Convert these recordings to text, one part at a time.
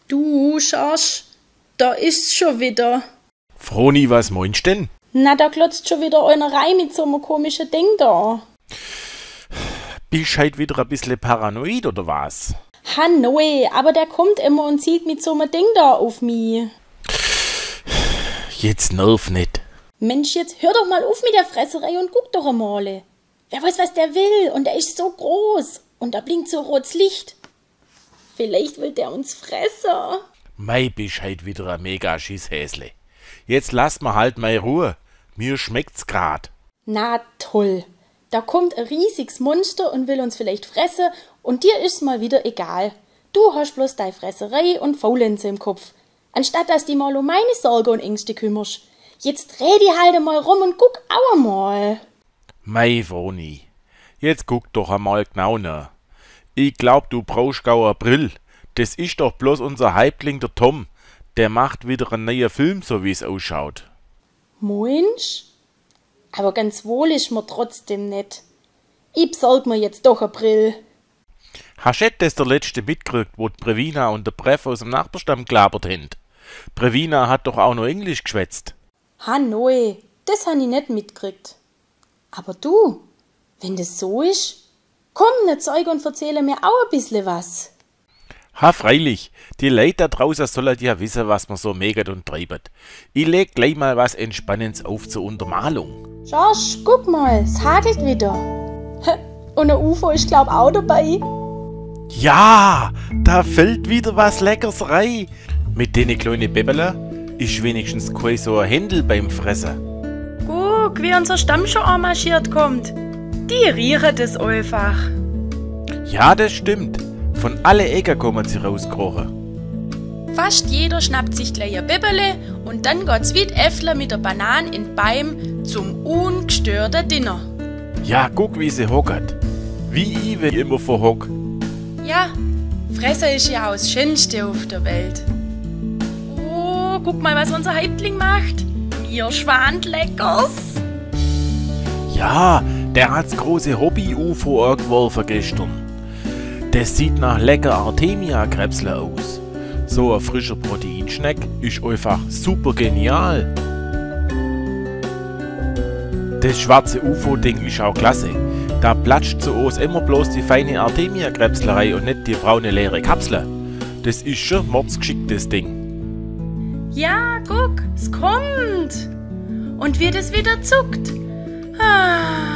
Du, Schorsch, da ist's schon wieder. Froni, was meinst denn? Na, da glotzt schon wieder einer rein mit so einem komischen Ding da. Bist halt wieder ein bisschen paranoid, oder was? Hanoi, aber der kommt immer und zielt mit so einem Ding da auf mich. Jetzt nerv nicht. Mensch, jetzt hör doch mal auf mit der Fresserei und guck doch einmal. Wer weiß, was der will, und der ist so groß. Und da blinkt so rotes Licht. Vielleicht will der uns fressen. Mei, bist halt wieder ein mega Schisshäsle. Jetzt lass mal halt mal Ruhe. Mir schmeckt's grad. Na toll. Da kommt ein riesiges Monster und will uns vielleicht fressen und dir ist's mal wieder egal. Du hast bloß deine Fresserei und Faulenze im Kopf. Anstatt dass die mal um meine Sorge und Ängste kümmerst. Jetzt dreh die halt mal rum und guck auch mal. Mei, Froni. Jetzt guck doch einmal genau nach. Ich glaub, du brauchst gar eine Brill. Das ist doch bloß unser Häuptling, der Tom. Der macht wieder einen neuen Film, so wie's ausschaut. Mensch? Aber ganz wohl ist mir trotzdem nicht. Ich besorg mir jetzt doch eine Brill. Hast du das der letzte mitgekriegt, wo die Brevina und der Brev aus dem Nachbarstamm gelabert haben? Brevina hat doch auch noch Englisch geschwätzt. Hanoi, das han ich nicht mitgekriegt. Aber du, wenn das so ist, komm ne Zeug und erzähle mir auch ein bisschen was. Ha, freilich, die Leute da draußen sollen ja wissen, was man so megat und treibet. Ich leg gleich mal was Entspannendes auf zur Untermalung. Schorsch, guck mal, es hagelt wieder. Und ein UFO ist glaub auch dabei. Ja, da fällt wieder was Leckeres rein. Mit denen kleinen Bäbbele ist wenigstens kein so ein Händel beim Fressen. Guck, wie unser Stamm schon enmarschiert kommt. Die riechen das einfach. Ja, das stimmt. Von alle Ecken kommen sie rausgekrochen. Fast jeder schnappt sich gleich ein Bäbbele und dann geht's wie die Äffler mit der Banane in den Beim zum ungestörten Dinner. Ja, guck, wie sie hockert. Wie ich, wenn ich immer verhock. Ja, Fressen ist ja auch das Schönste auf der Welt. Oh, guck mal, was unser Häuptling macht. Mir schwant Leckers. Ja, der hat's große Hobby-UFO angeworfen gestern. Das sieht nach lecker Artemia-Krebsle aus. So ein frischer Proteinschneck ist einfach super genial. Das schwarze UFO-Ding ist auch klasse. Da platscht zu uns immer bloß die feine Artemia-Krebslerei und nicht die braune leere Kapsel. Das ist schon mordsgeschicktes Ding. Ja, guck, es kommt. Und wie das wieder zuckt. Ah.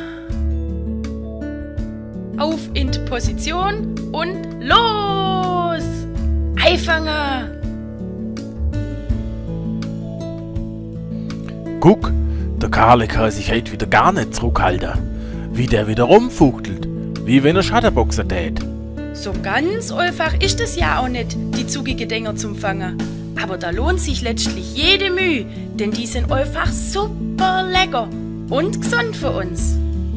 Auf in die Position und los! Einfangen! Guck, der Karle kann sich heute wieder gar nicht zurückhalten. Wie der wieder rumfuchtelt, wie wenn er Schattenboxen tät. So ganz einfach ist es ja auch nicht, die zugige Dinger zum Fangen. Aber da lohnt sich letztlich jede Mühe, denn die sind einfach super lecker und gesund für uns.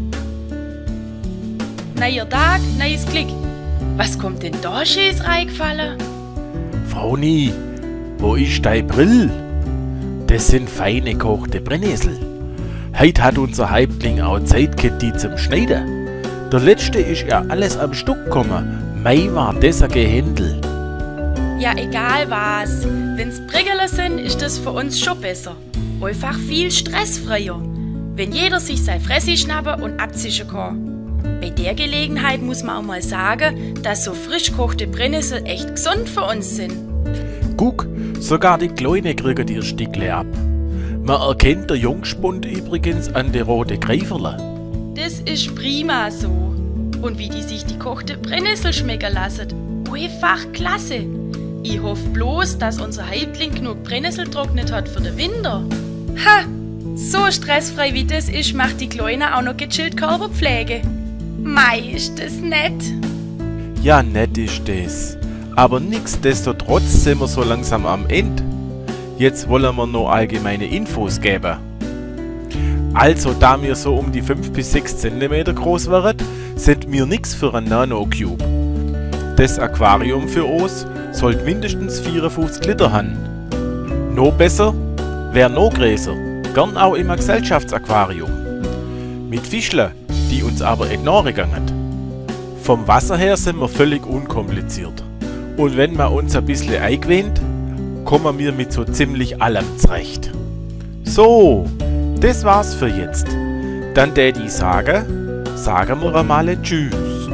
Neuer Tag, neues Glück. Was kommt denn da Schönes reingefallen? Froni, wo ist dein Brill? Das sind feine gekochte Brennnessel. Heute hat unser Häuptling auch Zeit gehabt, die zum Schneiden. Der letzte ist ja alles am Stück gekommen. Mei war das ein Gehändel. Ja, egal was. Wenn's Briggele sind, ist das für uns schon besser. Einfach viel stressfreier. Wenn jeder sich sein Fressi schnappen und abzischen kann. Bei der Gelegenheit muss man auch mal sagen, dass so frisch gekochte Brennnessel echt gesund für uns sind. Guck, sogar die Kleine kriegen ihr Stickle ab. Man erkennt der Jungspund übrigens an die rote Greiferle. Das ist prima so. Und wie die sich die kochte Brennnessel schmecken lassen. Einfach klasse. Ich hoffe bloß, dass unser Häuptling genug Brennnessel trocknet hat für den Winter. Ha! So stressfrei wie das ist, macht die Kleine auch noch gechillt Körperpflege. Mei, ist das nett. Ja, nett ist das. Aber nichtsdestotrotz sind wir so langsam am Ende. Jetzt wollen wir noch allgemeine Infos geben. Also, da wir so um die 5 bis 6 cm groß werden, sind wir nix für ein Nano-Cube. Das Aquarium für uns sollte mindestens 54 Liter haben. Noch besser wäre noch größer, gern auch im Gesellschaftsaquarium. Mit Fischle, die uns aber enorm gegangen. Vom Wasser her sind wir völlig unkompliziert. Und wenn wir uns ein bisschen eingewöhnt, kommen wir mit so ziemlich allem zurecht. So, das war's für jetzt. Dann tät ich sagen wir einmal Tschüss.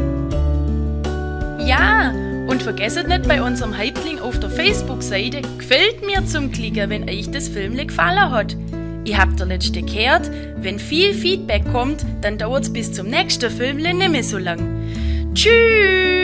Ja, und vergesst nicht bei unserem Häuptling auf der Facebook-Seite gefällt mir zum Klicken, wenn euch das Filmle gefallen hat. Ihr habt der letzte gehört, wenn viel Feedback kommt, dann dauert's bis zum nächsten Filmle nicht mehr so lang. Tschüss!